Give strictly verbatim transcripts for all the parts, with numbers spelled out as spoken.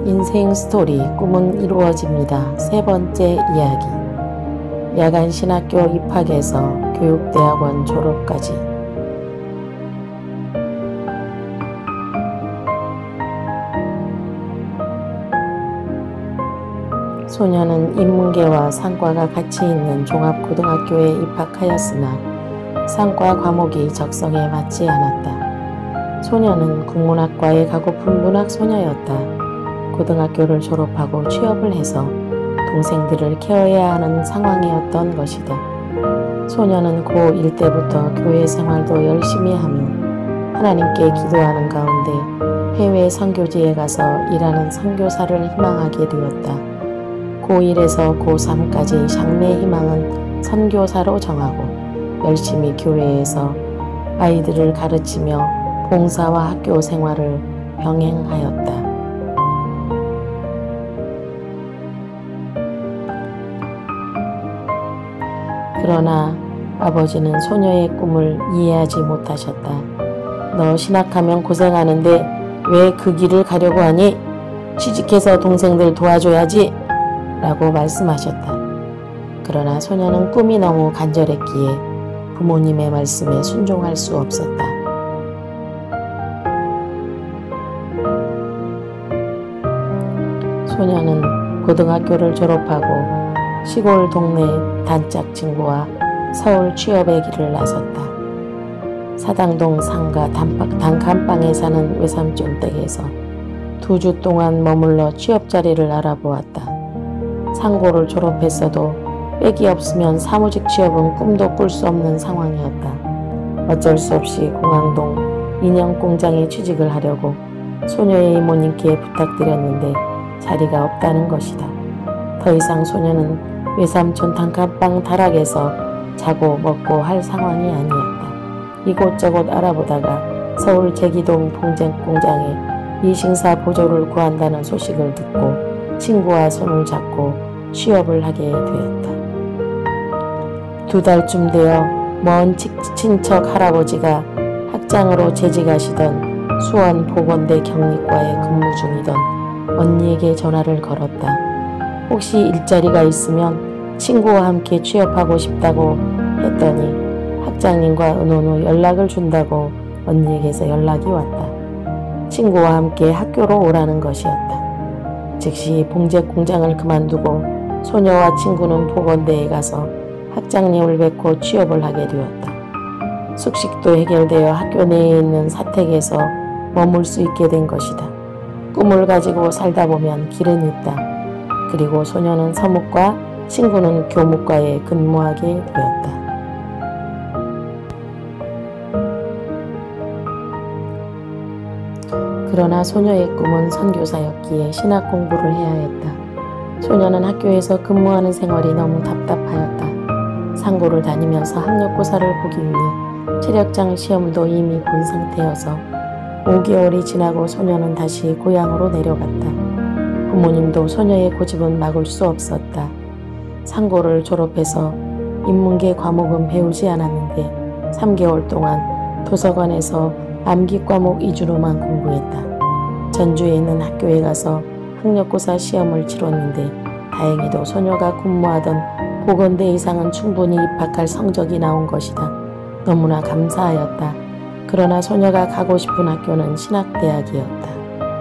인생 스토리 꿈은 이루어집니다. 세 번째 이야기. 야간 신학교 입학에서 교육대학원 졸업까지. 소녀는 인문계와 상과가 같이 있는 종합고등학교에 입학하였으나 상과 과목이 적성에 맞지 않았다. 소녀는 국문학과에 가고픈 문학소녀였다. 고등학교를 졸업하고 취업을 해서 동생들을 케어해야 하는 상황이었던 것이다. 소녀는 고일 때부터 교회 생활도 열심히 하며 하나님께 기도하는 가운데 해외 선교지에 가서 일하는 선교사를 희망하게 되었다. 고일에서 고삼까지 장래 희망은 선교사로 정하고 열심히 교회에서 아이들을 가르치며 봉사와 학교 생활을 병행하였다. 그러나 아버지는 소녀의 꿈을 이해하지 못하셨다. 너 신학하면 고생하는데 왜 그 길을 가려고 하니? 취직해서 동생들 도와줘야지 라고 말씀하셨다. 그러나 소녀는 꿈이 너무 간절했기에 부모님의 말씀에 순종할 수 없었다. 소녀는 고등학교를 졸업하고 시골 동네 단짝 친구와 서울 취업의 길을 나섰다. 사당동 상가 단칸방에 사는 외삼촌 댁에서 두 주 동안 머물러 취업 자리를 알아보았다. 상고를 졸업했어도 빽이 없으면 사무직 취업은 꿈도 꿀 수 없는 상황이었다. 어쩔 수 없이 공항동 인형공장에 취직을 하려고 소녀의 이모님께 부탁드렸는데 자리가 없다는 것이다. 더 이상 소녀는 외삼촌 단칸방 다락에서 자고 먹고 할 상황이 아니었다. 이곳저곳 알아보다가 서울 제기동 봉제공장에 미싱사 보조를 구한다는 소식을 듣고 친구와 손을 잡고 취업을 하게 되었다. 두 달쯤 되어 먼 친척 할아버지가 학장으로 재직하시던 수원 보건대 격리과에 근무 중이던 언니에게 전화를 걸었다. 혹시 일자리가 있으면 친구와 함께 취업하고 싶다고 했더니 학장님과 의논 후 연락을 준다고 언니에게서 연락이 왔다. 친구와 함께 학교로 오라는 것이었다. 즉시 봉제공장을 그만두고 소녀와 친구는 보건대에 가서 학장님을 뵙고 취업을 하게 되었다. 숙식도 해결되어 학교 내에 있는 사택에서 머물 수 있게 된 것이다. 꿈을 가지고 살다 보면 길은 있다. 그리고 소녀는 서묵과 친구는 교무과에 근무하게 되었다. 그러나 소녀의 꿈은 선교사였기에 신학 공부를 해야 했다. 소녀는 학교에서 근무하는 생활이 너무 답답하였다. 상고를 다니면서 학력고사를 보기 위해 체력장 시험도 이미 본 상태여서 오 개월이 지나고 소녀는 다시 고향으로 내려갔다. 부모님도 소녀의 고집은 막을 수 없었다. 상고를 졸업해서 인문계 과목은 배우지 않았는데 삼 개월 동안 도서관에서 암기 과목 위주로만 공부했다. 전주에 있는 학교에 가서 학력고사 시험을 치렀는데 다행히도 소녀가 근무하던 보건대 이상은 충분히 입학할 성적이 나온 것이다. 너무나 감사하였다. 그러나 소녀가 가고 싶은 학교는 신학대학이었다.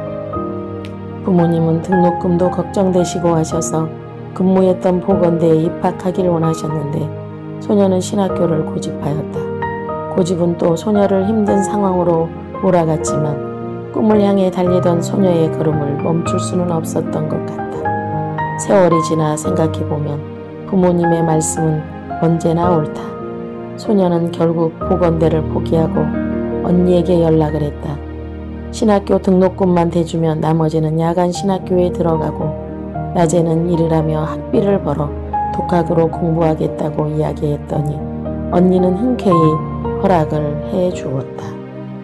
부모님은 등록금도 걱정되시고 하셔서 근무했던 보건대에 입학하길 원하셨는데 소녀는 신학교를 고집하였다. 고집은 또 소녀를 힘든 상황으로 몰아갔지만 꿈을 향해 달리던 소녀의 걸음을 멈출 수는 없었던 것 같다. 세월이 지나 생각해보면 부모님의 말씀은 언제나 옳다. 소녀는 결국 보건대를 포기하고 언니에게 연락을 했다. 신학교 등록금만 대주면 나머지는 야간 신학교에 들어가고 낮에는 일을 하며 학비를 벌어 독학으로 공부하겠다고 이야기했더니 언니는 흔쾌히 허락을 해 주었다.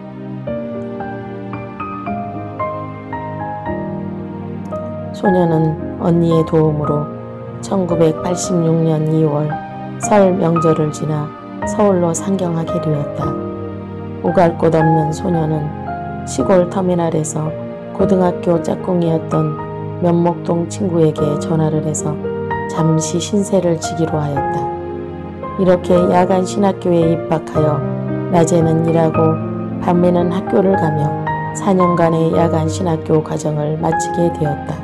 소녀는 언니의 도움으로 천구백팔십육 년 이월 설 명절을 지나 서울로 상경하게 되었다. 오갈 곳 없는 소녀는 시골 터미널에서 고등학교 짝꿍이었던 면목동 친구에게 전화를 해서 잠시 신세를 지기로 하였다. 이렇게 야간 신학교에 입학하여 낮에는 일하고 밤에는 학교를 가며 사 년간의 야간 신학교 과정을 마치게 되었다.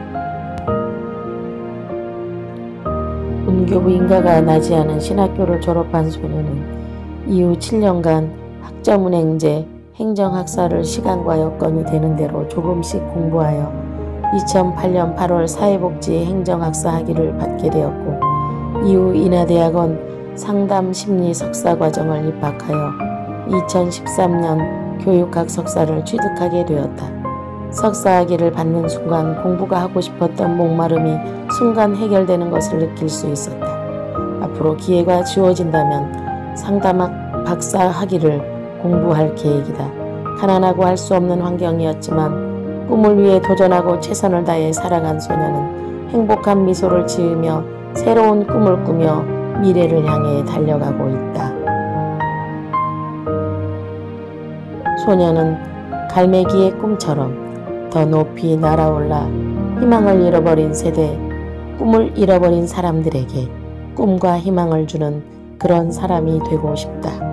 운교부 인가가 나지 않은 신학교를 졸업한 소녀는 이후 칠 년간 학점은행제, 행정학사를 시간과 여건이 되는 대로 조금씩 공부하여 이천팔 년 팔월 사회복지 행정학사 학위를 받게 되었고, 이후 인하대학원 상담심리 석사과정을 입학하여 이천십삼 년 교육학 석사를 취득하게 되었다. 석사 학위를 받는 순간 공부가 하고 싶었던 목마름이 순간 해결되는 것을 느낄 수 있었다. 앞으로 기회가 주어진다면 상담학 박사 학위를 공부할 계획이다. 가난하고 할 수 없는 환경이었지만 꿈을 위해 도전하고 최선을 다해 살아간 소녀는 행복한 미소를 지으며 새로운 꿈을 꾸며 미래를 향해 달려가고 있다. 소녀는 갈매기의 꿈처럼 더 높이 날아올라 희망을 잃어버린 세대, 꿈을 잃어버린 사람들에게 꿈과 희망을 주는 그런 사람이 되고 싶다.